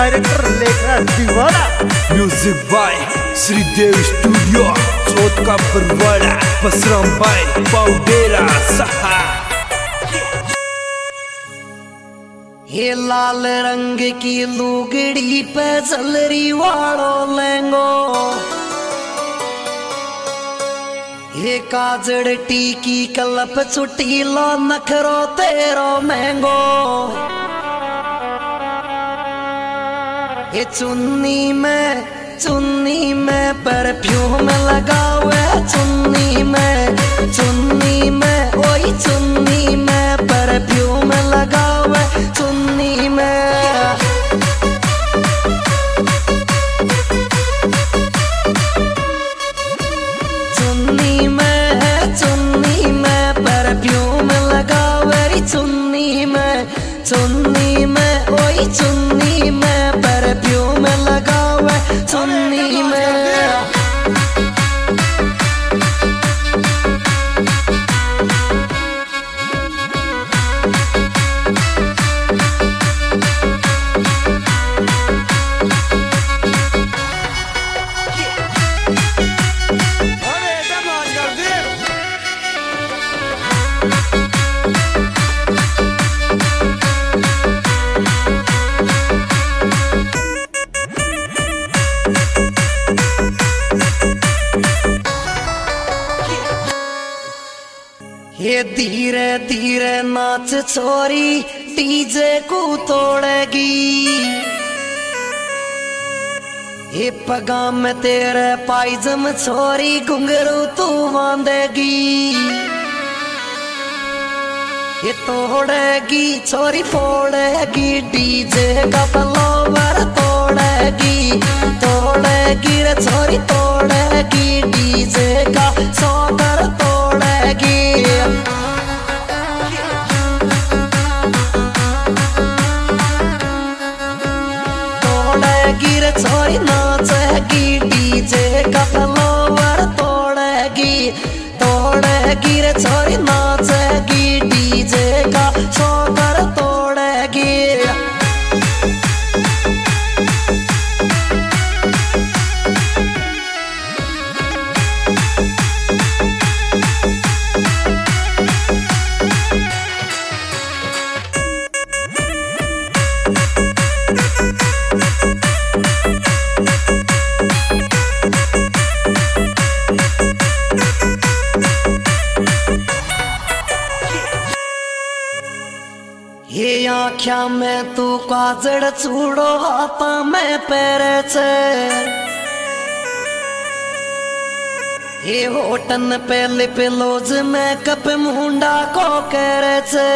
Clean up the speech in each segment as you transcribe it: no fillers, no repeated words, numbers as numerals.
Director Lekhraj Deewana. Music by Shridev studio, Chauth ka Parwara, Basram भाई पाउडेरा सहा। ये लाल रंग की लुगड़ी पे झलरी वालो लेंगो, ये काजड़ टीकी कलप छुट्टी लो नखरो तेरो महंगो। ये चुन्नी में परफ्यूम लगावे, चुन्नी में ओई चुन्नी में परफ्यूम लगावे, चुन्नी में। चुन्नी में परफ्यूम लगावे, चुन्नी में ओई चुन्नी में परफ्यूम लगावे, चुन्नी में। ये धीरे धीरे नाच छोरी डीजे को तोड़ेगी, ये पगा में तेरे पायजम छोरी घुंघरू तू बांधेगी। ये तोड़ेगी छोरी फोड़ेगी, डीजे का फ्लोवर तोड़ेगी रे छोरी तोड़ेगी, डीजे का सॉकर तोड़ेगी। तोड़ेगी रे छोरी नाचेगी, डीजे का फ्लोवर तोड़ेगी रे छोरी नाचेगी, डीजे का सॉकर तोड़ेगी। ये आँख्या में तू काजड़ चूड़ो, हाथा में पैरे छे, ये होटन पे लिप लोज में कप मुंडा को करे छे।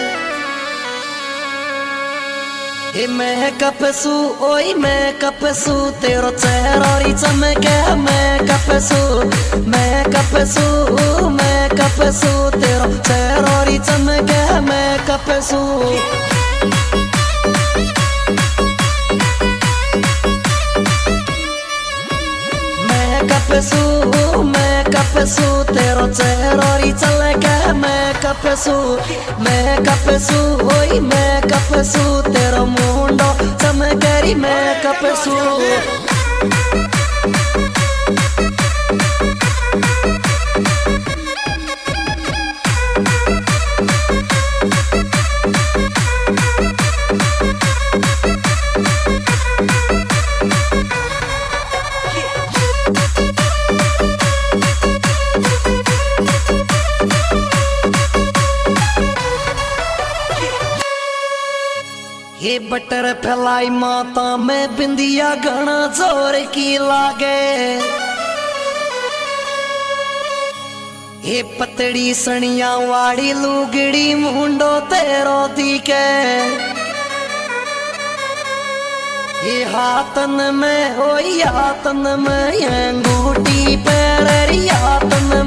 ये मेकअप सू ओई मेकअप सू तेरो चेहरा री चमके, मेकअप सू तेरो चेहरा री चमके, मेकअप सू। मेकअप सू तेरो चेहरा री चमके, मेकअप सू ओई मेकअप सू तेरो मुंडो चमकेरी, मेकअप सू। ये बटर फैलाई माता में बिंदिया घना जोर की लागे, ये पतड़ी सनिया वाड़ी लुगड़ी मुंडो तेरो दिखे। ये हाथन में ओई हाथन में अंगूठी पैरी, हाथन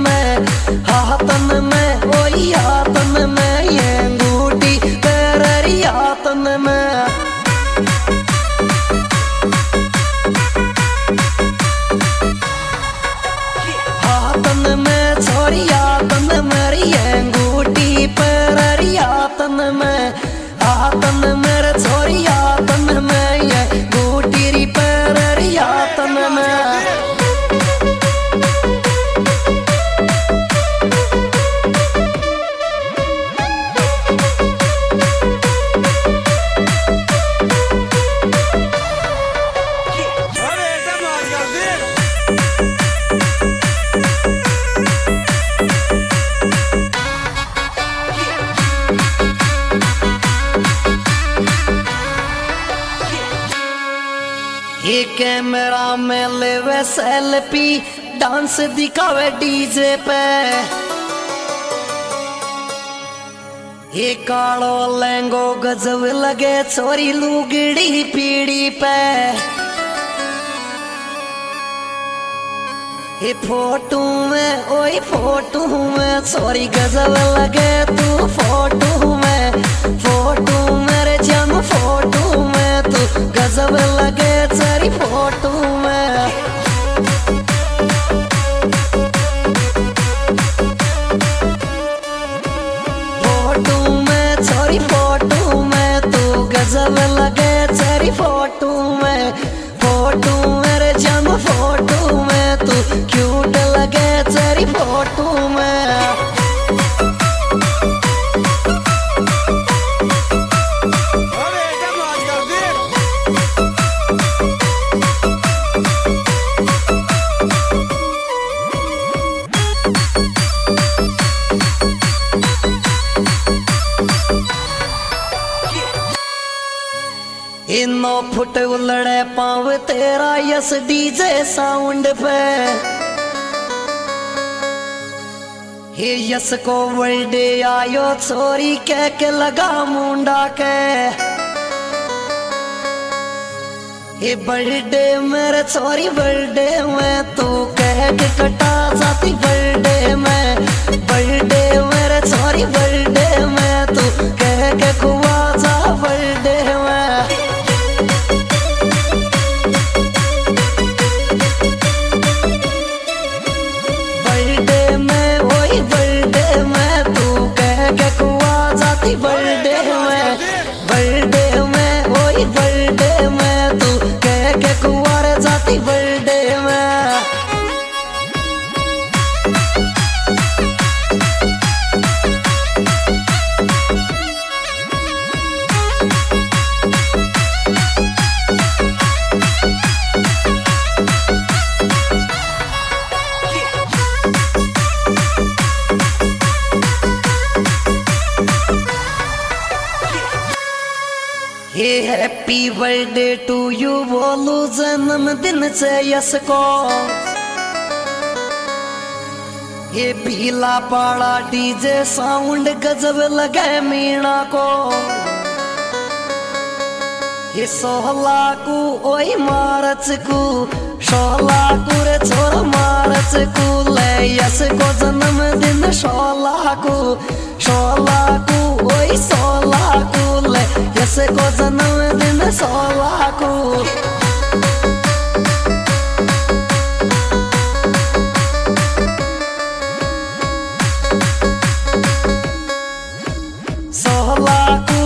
में ओई हाथन में अंगूठी पैरी, हाथन में। हाथन में छोरी हाथन मेरी अंगूठी पैरी, हाथन में छोरी हाथन में कैमरा में लेवे सेल्फी डांस दिखावे डीजे पे ये कालो लहंगो गजब लगे छोरी लुगड़ी पीड़ी पे ये फोटो में ओई फोटो में छोरी गजब लगे तू फोटो मेरे जम फोटो में तू गजब लगे तेरी फोटो में फोटो में तू गजब लगे तेरी फोटो मेरे जम फोटो में तू क्यूट लगे तेरी फोटो में इनो फुट उलड़े पाव तेरा यस डीजे साउंड पे ये यस को बर्थडे आयो छोरी कह के लगा मुंडा के ये बर्थडे मेरे छोरी बर्थडे में तू कह के कटा जाती बर्थडे मेरे छोरी बर्थडे में तू कह के खुआ जा बर्थडे में बर्थडे में वही बर्थडे में तू कह के कुंवार जाती बर्थडे में ये हैप्पी बर्थडे टू यू बोलू जन्मदिन से यस को ये पीला पाड़ा डीजे साउंड गजब लगे मीणा को ये 16 को ओई मार्च को 16 को रे छोरा मार्च को ले यस को जन्मदिन 16 को ओई 16 को ले यस को जन्मदिन